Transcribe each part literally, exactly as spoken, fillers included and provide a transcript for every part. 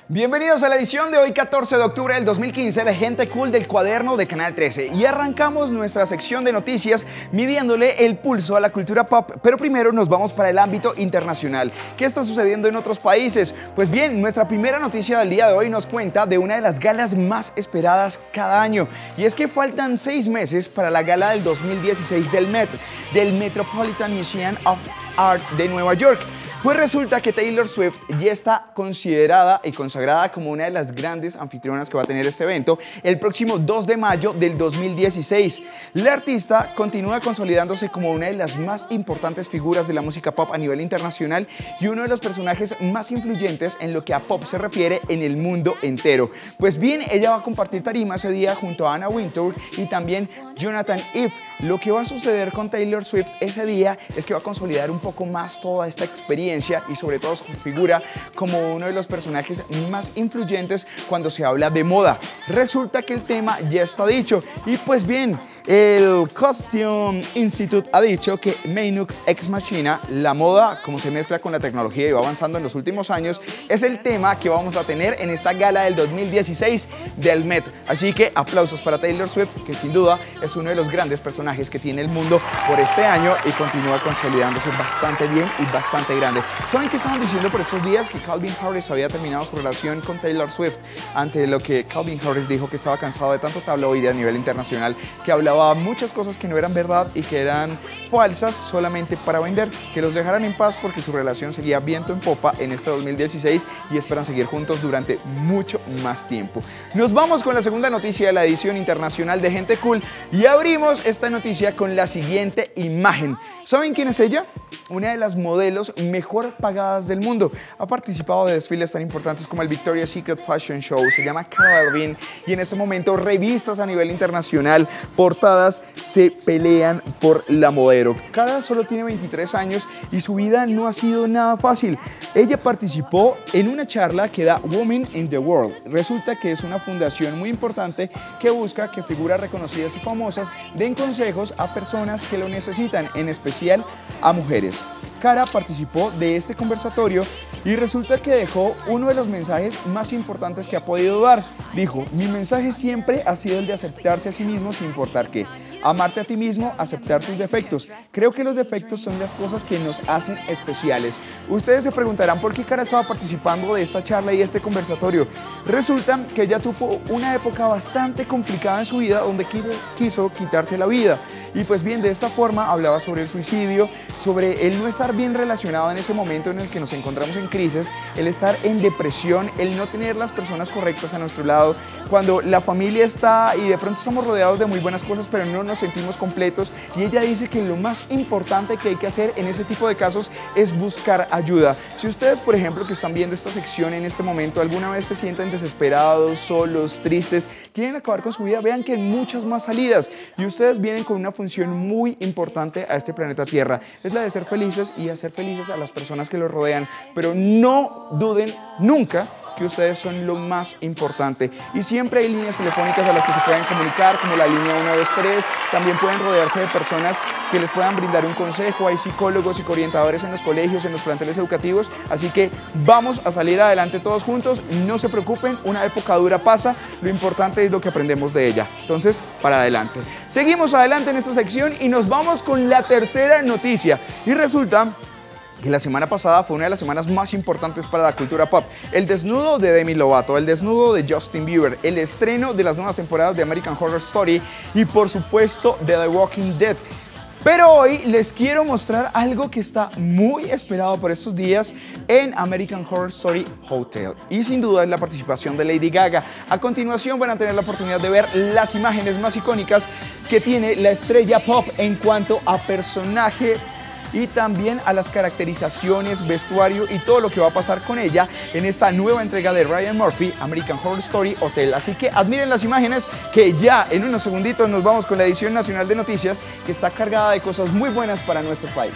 Bienvenidos a la edición de hoy, catorce de octubre del dos mil quince, de Gente Cool del Cuaderno de Canal trece. Y arrancamos nuestra sección de noticias midiéndole el pulso a la cultura pop. Pero primero nos vamos para el ámbito internacional. ¿Qué está sucediendo en otros países? Pues bien, nuestra primera noticia del día de hoy nos cuenta de una de las galas más esperadas cada año. Y es que faltan seis meses para la gala del dos mil dieciséis del Met, del Metropolitan Museum of Art de Nueva York. Pues resulta que Taylor Swift ya está considerada y consagrada como una de las grandes anfitrionas que va a tener este evento el próximo dos de mayo del dos mil dieciséis. La artista continúa consolidándose como una de las más importantes figuras de la música pop a nivel internacional y uno de los personajes más influyentes en lo que a pop se refiere en el mundo entero. Pues bien, ella va a compartir tarima ese día junto a Anna Wintour y también Jonathan Ive. Lo que va a suceder con Taylor Swift ese día es que va a consolidar un poco más toda esta experiencia y sobre todo su figura como uno de los personajes más influyentes cuando se habla de moda. Resulta que el tema ya está dicho y pues bien, el Costume Institute ha dicho que Manux Ex Machina, la moda como se mezcla con la tecnología y va avanzando en los últimos años, es el tema que vamos a tener en esta gala del dos mil dieciséis del Met. Así que aplausos para Taylor Swift, que sin duda es uno de los grandes personajes que tiene el mundo por este año y continúa consolidándose bastante bien y bastante grande. ¿Saben qué estaban diciendo por estos días? Que Calvin Harris había terminado su relación con Taylor Swift, ante lo que Calvin Harris dijo que estaba cansado de tanto tabloide a nivel internacional, que hablaba muchas cosas que no eran verdad y que eran falsas solamente para vender, que los dejaran en paz porque su relación seguía viento en popa en este dos mil dieciséis y esperan seguir juntos durante mucho más tiempo. Nos vamos con la segunda noticia de la edición internacional de Gente Cool y abrimos esta noticia con la siguiente imagen. ¿Saben quién es ella? Una de las modelos mejor pagadas del mundo. Ha participado de desfiles tan importantes como el Victoria's Secret Fashion Show. Se llama Cara Delevingne y en este momento revistas a nivel internacional, portadas, se pelean por la modelo. Cara solo tiene veintitrés años y su vida no ha sido nada fácil. Ella participó en una charla que da Women in the World. Resulta que es una fundación muy importante que busca que figuras reconocidas y famosas den consejos a personas que lo necesitan, en especial a mujeres. Cara participó de este conversatorio y resulta que dejó uno de los mensajes más importantes que ha podido dar. Dijo: mi mensaje siempre ha sido el de aceptarse a sí mismo sin importar qué. Amarte a ti mismo, aceptar tus defectos. Creo que los defectos son las cosas que nos hacen especiales. Ustedes se preguntarán por qué Cara estaba participando de esta charla y este conversatorio. Resulta que ella tuvo una época bastante complicada en su vida donde quiso quitarse la vida. Y pues bien, de esta forma hablaba sobre el suicidio, sobre el no estar bien relacionado en ese momento en el que nos encontramos en crisis, el estar en depresión, el no tener las personas correctas a nuestro lado, cuando la familia está y de pronto estamos rodeados de muy buenas cosas pero no nos sentimos completos. Y ella dice que lo más importante que hay que hacer en ese tipo de casos es buscar ayuda. Si ustedes, por ejemplo, que están viendo esta sección en este momento, alguna vez se sienten desesperados, solos, tristes, quieren acabar con su vida, vean que hay muchas más salidas y ustedes vienen con una función muy importante a este planeta Tierra. Es la de ser felices y hacer felices a las personas que los rodean, pero no duden nunca que ustedes son lo más importante. Y siempre hay líneas telefónicas a las que se pueden comunicar, como la línea uno dos tres. También pueden rodearse de personas que les puedan brindar un consejo. Hay psicólogos, psicoorientadores en los colegios, en los planteles educativos. Así que vamos a salir adelante todos juntos. No se preocupen, una época dura pasa. Lo importante es lo que aprendemos de ella. Entonces, para adelante. Seguimos adelante en esta sección y nos vamos con la tercera noticia. Y resulta que la semana pasada fue una de las semanas más importantes para la cultura pop. El desnudo de Demi Lovato, el desnudo de Justin Bieber, el estreno de las nuevas temporadas de American Horror Story y por supuesto de The Walking Dead. Pero hoy les quiero mostrar algo que está muy esperado por estos días en American Horror Story Hotel. Y sin duda es la participación de Lady Gaga. A continuación van a tener la oportunidad de ver las imágenes más icónicas que tiene la estrella pop en cuanto a personaje y también a las caracterizaciones, vestuario y todo lo que va a pasar con ella en esta nueva entrega de Ryan Murphy, American Horror Story Hotel. Así que admiren las imágenes, que ya en unos segunditos nos vamos con la edición nacional de noticias, que está cargada de cosas muy buenas para nuestro país.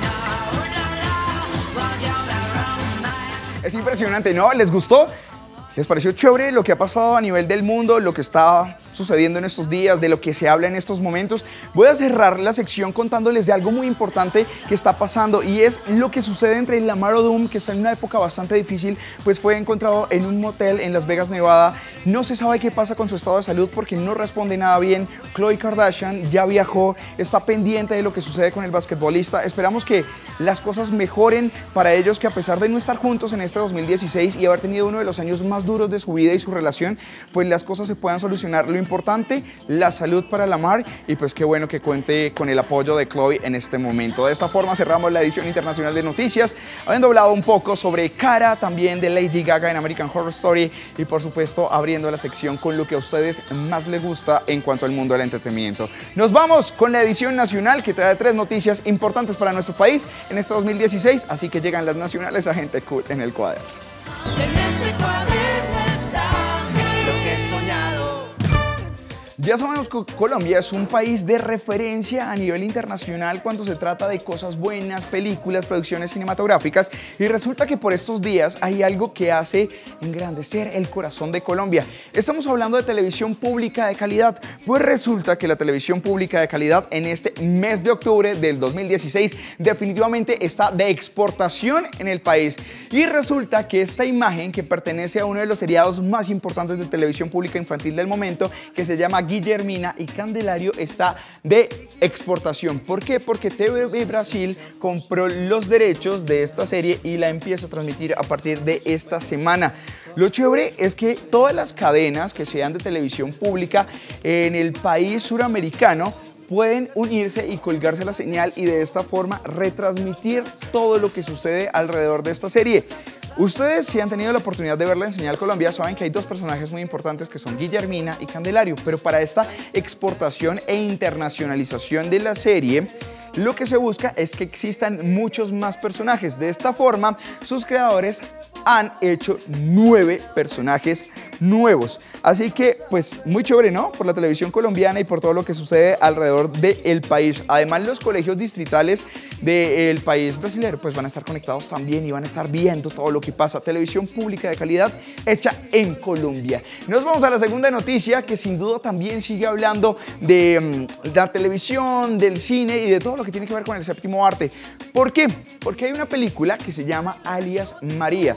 Es impresionante, ¿no? ¿Les gustó? ¿Les pareció chévere lo que ha pasado a nivel del mundo, lo que está sucediendo en estos días, de lo que se habla en estos momentos? Voy a cerrar la sección contándoles de algo muy importante que está pasando y es lo que sucede entre Lamar Odom, que está en una época bastante difícil, pues fue encontrado en un motel en Las Vegas, Nevada. No se sabe qué pasa con su estado de salud porque no responde nada bien. Khloe Kardashian ya viajó, está pendiente de lo que sucede con el basquetbolista. Esperamos que las cosas mejoren para ellos, que a pesar de no estar juntos en este dos mil dieciséis y haber tenido uno de los años más duros de su vida y su relación, pues las cosas se puedan solucionar. Lo importante, la salud para Lamar, y pues qué bueno que cuente con el apoyo de Khloe en este momento. De esta forma cerramos la edición internacional de noticias, habiendo hablado un poco sobre Cara, también de Lady Gaga en American Horror Story y por supuesto abriendo la sección con lo que a ustedes más les gusta en cuanto al mundo del entretenimiento. Nos vamos con la edición nacional que trae tres noticias importantes para nuestro país en este dos mil dieciséis, así que llegan las nacionales a Gente Cool en el cuaderno. En este cuaderno está lo que he soñado. Ya sabemos que Colombia es un país de referencia a nivel internacional cuando se trata de cosas buenas, películas, producciones cinematográficas, y resulta que por estos días hay algo que hace engrandecer el corazón de Colombia. Estamos hablando de televisión pública de calidad, pues resulta que la televisión pública de calidad en este mes de octubre del dos mil dieciséis definitivamente está de exportación en el país, y resulta que esta imagen, que pertenece a uno de los seriados más importantes de televisión pública infantil del momento, que se llama Guillermina y Candelario, está de exportación. ¿Por qué? Porque T V Brasil compró los derechos de esta serie y la empieza a transmitir a partir de esta semana. Lo chévere es que todas las cadenas que sean de televisión pública en el país suramericano pueden unirse y colgarse la señal y de esta forma retransmitir todo lo que sucede alrededor de esta serie. Ustedes, si han tenido la oportunidad de verla en Señal Colombia, saben que hay dos personajes muy importantes que son Guillermina y Candelario, pero para esta exportación e internacionalización de la serie, lo que se busca es que existan muchos más personajes. De esta forma, sus creadores han hecho nueve personajes nuevos. Así que, pues, muy chévere, ¿no? Por la televisión colombiana y por todo lo que sucede alrededor del país. Además, los colegios distritales del país brasileño, pues, van a estar conectados también y van a estar viendo todo lo que pasa. Televisión pública de calidad hecha en Colombia. Nos vamos a la segunda noticia, que sin duda también sigue hablando de um, la televisión, del cine y de todo lo que tiene que ver con el séptimo arte. ¿Por qué? Porque hay una película que se llama Alias María,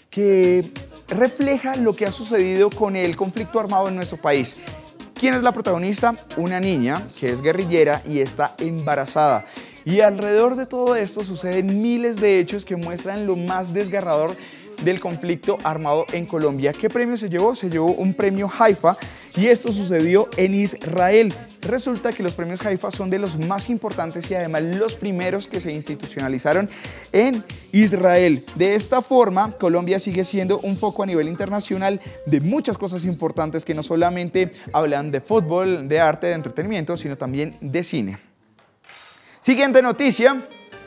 que refleja lo que ha sucedido con el conflicto armado en nuestro país. ¿Quién es la protagonista? Una niña que es guerrillera y está embarazada. Y alrededor de todo esto suceden miles de hechos que muestran lo más desgarrador del conflicto armado en Colombia. ¿Qué premio se llevó? Se llevó un premio Haifa y esto sucedió en Israel. Resulta que los premios Haifa son de los más importantes y además los primeros que se institucionalizaron en Israel. De esta forma, Colombia sigue siendo un foco a nivel internacional de muchas cosas importantes que no solamente hablan de fútbol, de arte, de entretenimiento, sino también de cine. Siguiente noticia.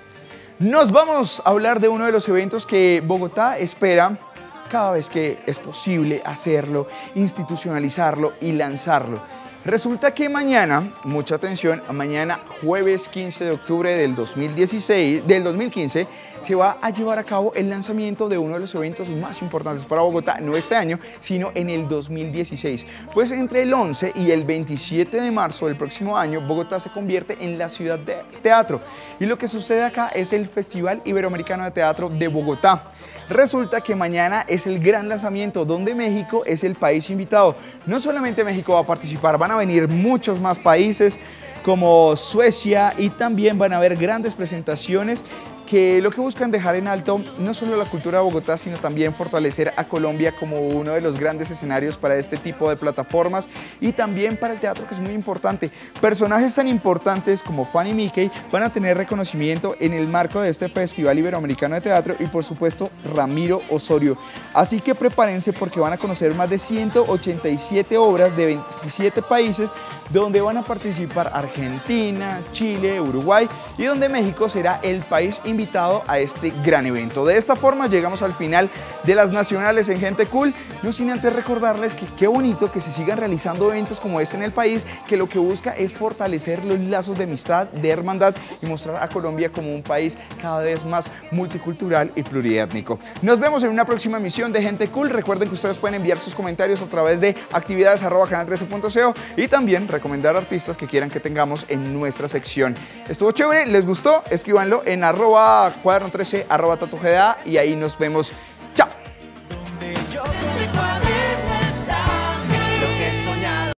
Nos vamos a hablar de uno de los eventos que Bogotá espera cada vez que es posible hacerlo, institucionalizarlo y lanzarlo. Resulta que mañana, mucha atención, mañana jueves quince de octubre del dos mil dieciséis, del dos mil quince, se va a llevar a cabo el lanzamiento de uno de los eventos más importantes para Bogotá, no este año, sino en el dos mil dieciséis. Pues entre el once y el veintisiete de marzo del próximo año, Bogotá se convierte en la ciudad de teatro. Y lo que sucede acá es el Festival Iberoamericano de Teatro de Bogotá. Resulta que mañana es el gran lanzamiento donde México es el país invitado. No solamente México va a participar, van a venir muchos más países como Suecia y también van a haber grandes presentaciones que lo que buscan dejar en alto no solo la cultura de Bogotá, sino también fortalecer a Colombia como uno de los grandes escenarios para este tipo de plataformas y también para el teatro, que es muy importante. Personajes tan importantes como Fanny Mickey van a tener reconocimiento en el marco de este Festival Iberoamericano de Teatro y por supuesto Ramiro Osorio. Así que prepárense porque van a conocer más de ciento ochenta y siete obras de veintisiete países donde van a participar Argentina, Chile, Uruguay y donde México será el país invitado invitado a este gran evento. De esta forma llegamos al final de las nacionales en Gente Cool, no sin antes recordarles que qué bonito que se sigan realizando eventos como este en el país, que lo que busca es fortalecer los lazos de amistad, de hermandad y mostrar a Colombia como un país cada vez más multicultural y pluriétnico. Nos vemos en una próxima emisión de Gente Cool. Recuerden que ustedes pueden enviar sus comentarios a través de actividades arroba canal trece punto co y también recomendar artistas que quieran que tengamos en nuestra sección. Estuvo chévere, les gustó, escríbanlo en arroba cuaderno trece, arroba tatu G D A y ahí nos vemos. ¡Chao! Donde yo